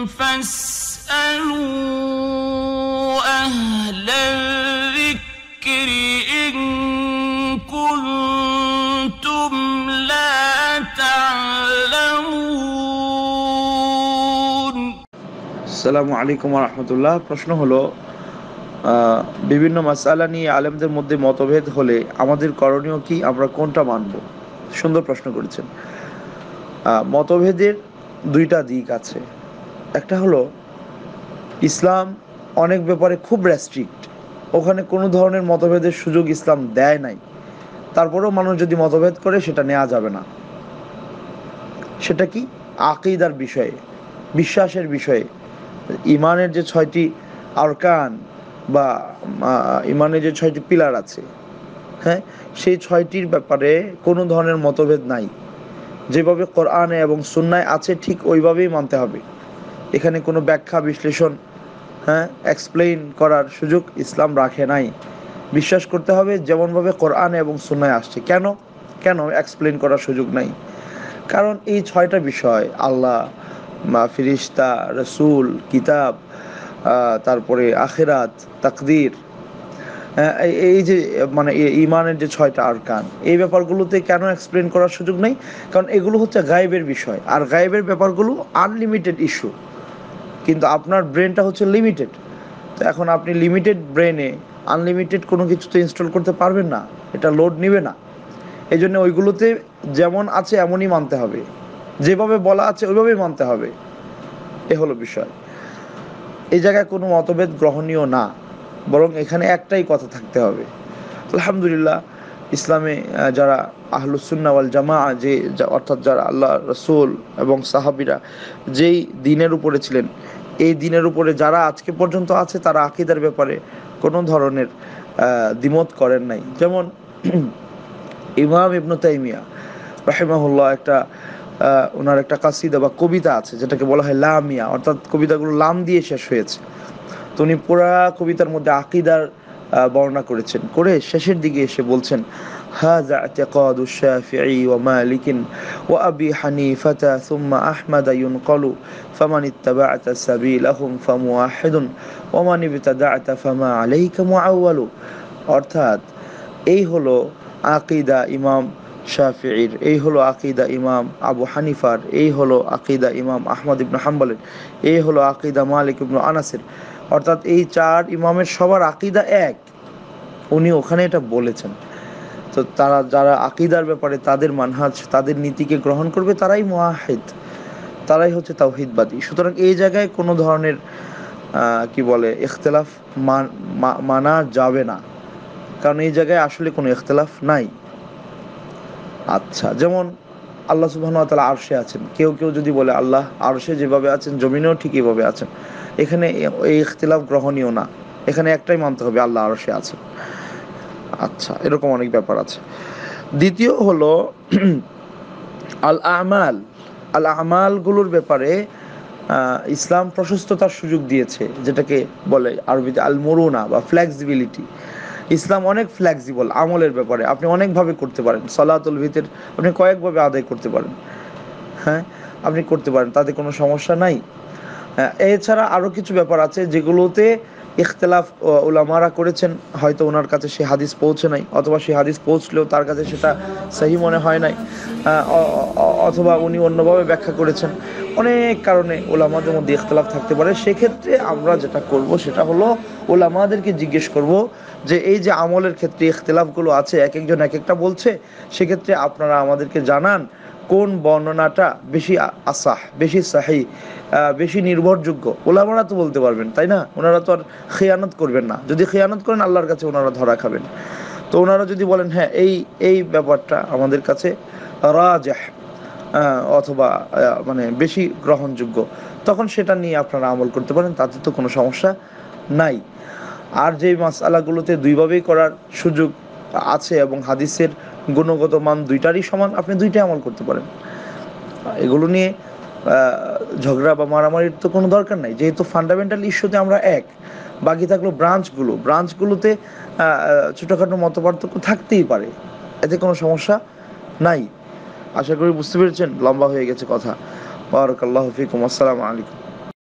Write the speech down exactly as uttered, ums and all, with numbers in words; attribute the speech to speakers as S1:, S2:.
S1: فاسألوا أهل الذكر إن كنتم لا تعلمون.
S2: আসসালামু আলাইকুম ওয়া রাহমাতুল্লাহ। প্রশ্ন হলো, বিভিন্ন মাসআলা নিয়ে আলেমদের মধ্যে মতভেদ হলে আমাদের করণীয় কি, আমরা কোনটা মানব? সুন্দর প্রশ্ন করেছেন। মতভেদের দুইটা দিক আছে। একটা হলো ইসলাম অনেক ব্যাপারে খুব রেস্ট্রিক্ট, ওখানে কোনো ধরনের মতভেদের সুযোগ ইসলাম দেয় নাই। তারপরেও মানুষ যদি মতভেদ করে সেটা নেওয়া যাবে না। সেটা কি? আকীদার বিষয়ে, বিশ্বাসের বিষয়ে। ইমানের যে ছয়টি আরকান বা ইমানের যে ছয়টি পিলার আছে, হ্যাঁ, সেই ছয়টির ব্যাপারে কোনো ধরনের মতভেদ নাই। যেভাবে কোরআনে এবং সুন্নায় আছে ঠিক ওইভাবেই মানতে হবে। এখানে কোনো ব্যাখ্যা বিশ্লেষণ, হ্যাঁ, এক্সপ্লেইন করার সুযোগ ইসলাম রাখে নাই। বিশ্বাস করতে হবে যেমনভাবে কোরআনে এবং সুন্নায় আসছে। কেন কেন এক্সপ্লেইন করার সুযোগ নাই? কারণ এই ছয়টা বিষয়, আল্লাহ, ফিরিস্তা, রসুল, কিতাব, তারপরে আখিরাত, তাকদীর, এই যে মানে ইমানের যে ছয়টা আরকান, এই ব্যাপারগুলোতে কেন এক্সপ্লেন করার সুযোগ নেই? কারণ এগুলো হচ্ছে গায়েবের বিষয়, আর গায়েবের ব্যাপারগুলো আনলিমিটেড ইস্যু। কিন্তু আপনার ব্রেনটা হচ্ছে লিমিটেড। তো এখন আপনি লিমিটেড ব্রেনে আনলিমিটেড কোনো কিছু তো ইনস্টল করতে পারবেন না, এটা লোড নেবে না। এই জন্য ওইগুলোতে যেমন আছে এমনই মানতে হবে, যেভাবে বলা আছে ওইভাবেই মানতে হবে। এ হলো বিষয়। এই জায়গায় কোনো মতভেদ গ্রহণীয় না, বরং এখানে একটাই কথা থাকতে হবে। আলহামদুলিল্লাহ, ইসলামে যারা আহলুস সুন্নাহ ওয়াল জামাআহ, যে অর্থাৎ যারা আল্লাহ, রসুল এবং সাহাবীরা যেই দ্বীনের উপরে ছিলেন, এই দ্বীনের উপরে যারা আজকে পর্যন্ত আছে, তারা আকীদার ব্যাপারে কোনো ধরনের দ্বিমত করেন নাই। যেমন ইমাম ইবনে তাইমিয়া রাহিমাহুল্লাহ, একটা ওনার একটা কাসিদা বা কবিতা আছে যেটাকে বলা হয় লামিয়া, অর্থাৎ কবিতাগুলো লাম দিয়ে শেষ হয়েছে। তো উনি পুরা কবিতার মধ্যে আকীদার বর্ণনা করেছেন, করে শেষের দিকে এসে বলছেন, হাযা ইতিকাদু শাফিঈ ওয়া মালিকিন ওয়া আবি হানিফাতা সুম্মা আহমাদা ইউনকালু ফামান ইত্তাবা'তা সাবিলাহুম ফামুওয়াহিদুন ওয়া মান ইবতাদা'তা ফামা আলাইকা মুআওয়ালু। অর্থাৎ এই হলো আকীদা ইমাম শাফিঈর, এই হলো আকীদা ইমাম আবু হানিফার, এই হলো আকীদা ইমাম আহমদ ইবনে হাম্বলের, এই হলো আকীদা মালিক ইবনে আনাসের। অর্থাৎ এই চার ইমামের সবার আকীদা এক, উনি ওখানে এটা বলেছেন। তো তারা যারা আকীদার ব্যাপারে তাদের মানহাজ, তাদের নীতিকে গ্রহণ করবে, তারাই মুওয়াহিদ, তারাই হচ্ছে তাওহীদবাদী। সুতরাং এই জায়গায় কোনো ধরনের কি বলে ইখতিলাফ মানা যাবে না, কারণ এই জায়গায় আসলে কোনো ইখতিলাফ নাই। আচ্ছা, যেমন আল্লাহ সুবহানাহু ওয়া তাআলা আরশে আছেন, কেউ কেউ যদি বলে আল্লাহ আরশে যেভাবে আছেন জমিনেও ঠিক এভাবে আছেন, এখানে এই ইখতিলাফ গ্রহণীয় না। এখানে একটাই মানতে হবে, আল্লাহ আরশে আছেন। আচ্ছা, এরকম অনেক ব্যাপার আছে। দ্বিতীয় হলো আল আমাল। আল আমালগুলোর ব্যাপারে ইসলাম প্রশস্ততার সুযোগ দিয়েছে, যেটাকে বলে আরবিতে আল মুরুনা বা ফ্লেক্সিবিলিটি। ইসলাম অনেক ফ্লেক্সিবল আমলের ব্যাপারে, আপনি অনেকভাবে করতে পারেন। সালাতুল ভিতর আপনি কয়েকভাবে আদায় করতে পারেন, হ্যাঁ, আপনি করতে পারেন, তাতে কোনো সমস্যা নাই। এছাড়া আরও কিছু ব্যাপার আছে যেগুলোতে ইখতিলাফ উলামারা করেছেন, হয়তো ওনার কাছে সেই হাদিস পৌঁছে নাই, অথবা সেই হাদিস পৌঁছলেও তার কাছে সেটা সহি মনে হয় নাই, অথবা উনি অন্যভাবে ব্যাখ্যা করেছেন। অনেক কারণে উলামাদের মধ্যে ইখতিলাফ থাকতে পারে। সেক্ষেত্রে আমরা যেটা করব সেটা হলো উলামাদেরকে জিজ্ঞেস করব যে এই যে আমলের ক্ষেত্রে ইখতিলাফগুলো আছে, এক একজন এক একটা বলছে, সেক্ষেত্রে আপনারা আমাদেরকে জানান কোন বর্ণনাটা বেশি আসাহ, বেশি সাহি, বেশি নির্ভরযোগ্য। উলামারা তো বলতে পারবেন, তাই না? ওনারা তো আর খেয়ানত করবেন না। যদি খেয়ানত করেন আল্লাহর কাছে ওনারা ধরা খাবেন। তো ওনারা যদি বলেন হ্যাঁ এই এই ব্যাপারটা আমাদের কাছে রাজিহ অথবা মানে বেশি গ্রহণযোগ্য, তখন সেটা নিয়ে আপনারা আমল করতে পারেন, তাতে তো কোনো সমস্যা নাই। আর যেই মাসআলাগুলোতে দুইভাবেই করার সুযোগ আছে এবং হাদিসের গুণগত মান দুইটারই সমান, আপনি দুইটাই আমল করতে পারেন। এগুলো নিয়ে ঝগড়া বা মারামারির তো কোনো দরকার নাই, যেহেতু ফান্ডামেন্টাল ইস্যুতে আমরা এক। বাকি থাকলো ব্রাঞ্চগুলো, ব্রাঞ্চগুলোতে ছোটোখাটো মতপার্থক্য থাকতেই পারে, এতে কোনো সমস্যা নাই। আশা করি বুঝতে পেরেছেন, লম্বা হয়ে গেছে কথা। বারাকাল্লাহু ফিকুম, আসসালামু আলাইকুম।